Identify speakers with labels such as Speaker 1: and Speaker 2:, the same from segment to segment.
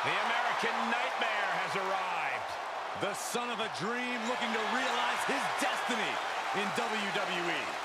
Speaker 1: The American Nightmare has arrived.
Speaker 2: The son of a dream looking to realize his destiny in WWE.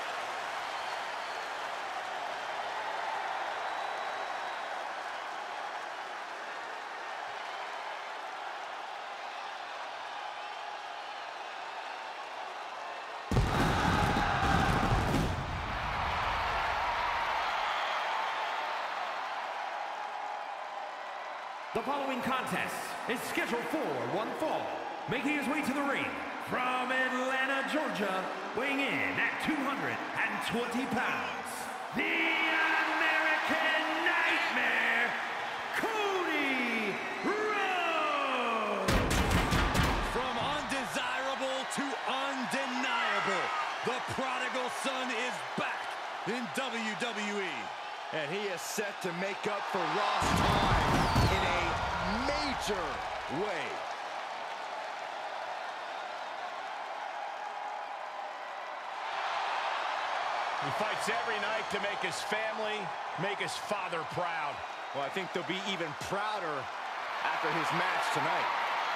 Speaker 3: The following contest is scheduled for one fall, making his way to the ring from Atlanta, Georgia, weighing in at 220 pounds, the American Nightmare, Cody Rhodes!
Speaker 2: From undesirable to undeniable, the prodigal son is back in WWE.
Speaker 4: And he is set to make up for lost time in a major way.
Speaker 1: He fights every night to make his family, make his father proud.
Speaker 4: Well, I think they'll be even prouder after his match tonight.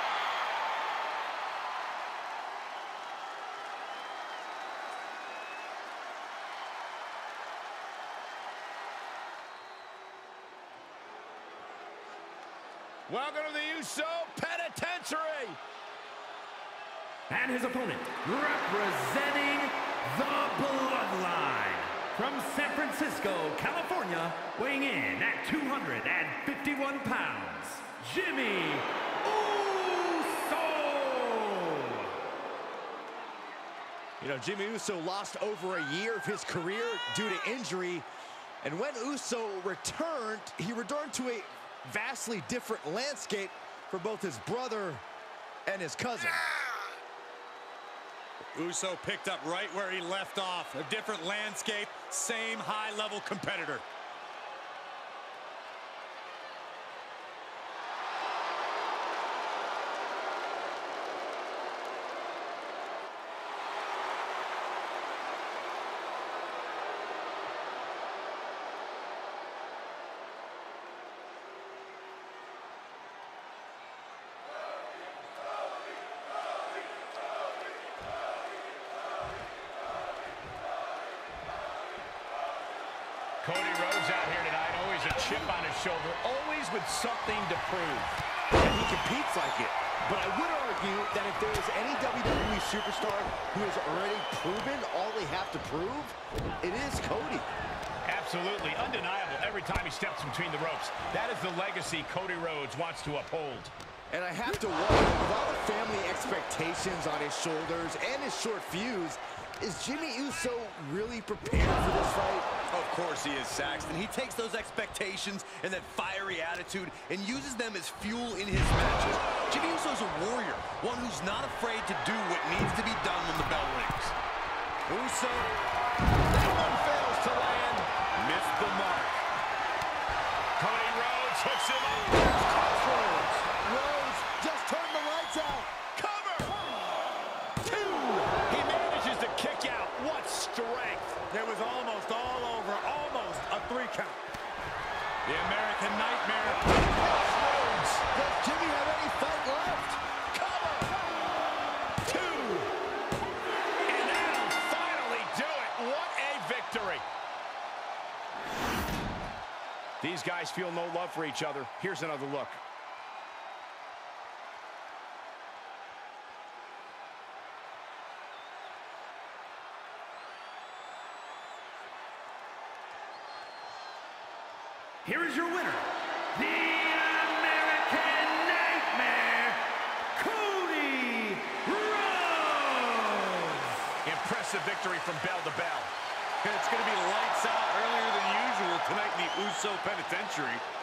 Speaker 1: Welcome to the Uso Penitentiary.
Speaker 3: And his opponent, representing the Bloodline, from San Francisco, California, weighing in at 251 pounds, Jimmy Uso!
Speaker 4: You know, Jimmy Uso lost over a year of his career due to injury. And when Uso returned, he returned to a vastly different landscape for both his brother and his cousin.
Speaker 2: Uso picked up right where he left off. A different landscape, same high-level competitor.
Speaker 1: Cody Rhodes out here tonight, always a chip on his shoulder, always with something to prove.
Speaker 4: And he competes like it. But I would argue that if there is any WWE superstar who has already proven all they have to prove, it is Cody.
Speaker 1: Absolutely, undeniable every time he steps between the ropes. That is the legacy Cody Rhodes wants to uphold.
Speaker 4: And I have to wonder, with all the family expectations on his shoulders and his short fuse, is Jimmy Uso really prepared for this fight?
Speaker 5: Of course he is, Saxton. He takes those expectations and that fiery attitude and uses them as fuel in his matches. Jimmy Uso's a warrior, one who's not afraid to do what needs to be done when the bell rings.
Speaker 1: Uso, that one fails to land.
Speaker 2: Missed the mark.
Speaker 1: Cody Rhodes hooks him up.
Speaker 4: Crossroads. Rhodes just turned the lights out.
Speaker 1: Cover! Two! He manages to kick out. What strength!
Speaker 2: It was almost all over, almost a 3 count. The American Nightmare.
Speaker 1: Rhodes!
Speaker 4: Does Jimmy have any fight left?
Speaker 1: Cover! Two! And that'll finally do it. What a victory! These guys feel no love for each other. Here's another look.
Speaker 3: Here is your winner, the American Nightmare, Cody Rhodes!
Speaker 1: Impressive victory from bell to bell.
Speaker 2: And it's going to be lights out earlier than usual tonight in the Uso Penitentiary.